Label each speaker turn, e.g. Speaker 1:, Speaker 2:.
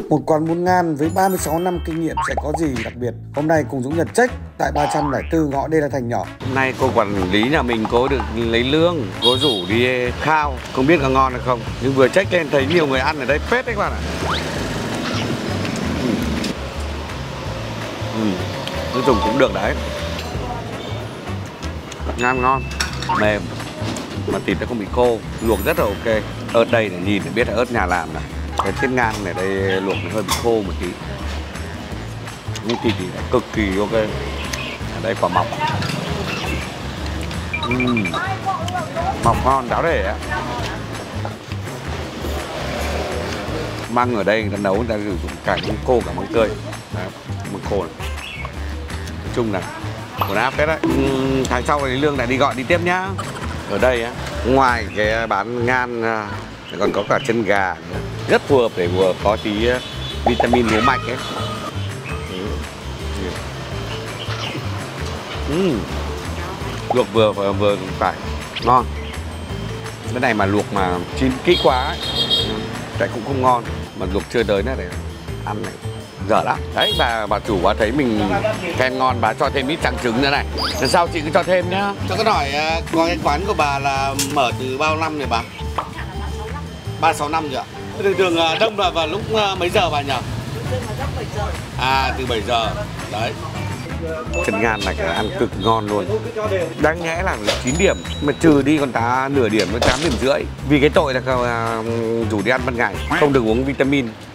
Speaker 1: Một quán bún ngan với 36 năm kinh nghiệm sẽ có gì đặc biệt? Hôm nay cùng Dũng Nhật check tại 304 ngõ Đê La Thành nhỏ.
Speaker 2: Hôm nay cô quản lý nhà mình cô được lấy lương, cô rủ đi khao, không biết có ngon hay không. Nhưng vừa check lên thấy nhiều người ăn ở đây phết đấy các bạn ạ. Nói chung cũng được đấy. Ngan ngon, mềm, mà thịt nó không bị khô, luộc rất là ok. Ớt đây để nhìn để biết là ớt nhà làm này. Cái tiết ngan này đây luộc nó hơi bị khô một tí. Nhưng thịt thì cực kỳ ok. Ở đây quả mọc. Mọc ngon, đáo để á. Măng ở đây người ta nấu người ta sử dụng cả măng khô cả măng tươi. Đấy, măng khô này. Nói chung là quần áp hết đấy. Tháng sau thì Lương lại đi gọi đi tiếp nhá. Ở đây á, ngoài cái bán ngan còn có cả chân gà nữa. Rất phù hợp để vừa có tí vitamin máu mạch ấy. Luộc vừa phải ngon. Cái này mà luộc mà chín kỹ quá ấy, lại cũng không ngon. Mà luộc chưa tới nữa để ăn này dở lắm. Đấy, bà chủ bà thấy mình khen ngon, bà cho thêm ít trắng trứng nữa này. Lần sau chị cứ cho thêm nhá. Cho cái hỏi có cái quán của bà là mở từ bao năm rồi bà? 36 năm rồi ạ. Thường đông là vào lúc mấy giờ bà nhỉ? À, từ 7 giờ. Đấy. Chân ngan này ăn cực ngon luôn. Đáng nhẽ là 9 điểm mà trừ đi còn nửa điểm, nó 8,5 điểm. Vì cái tội là rủ đi ăn ban ngày, không được uống vitamin.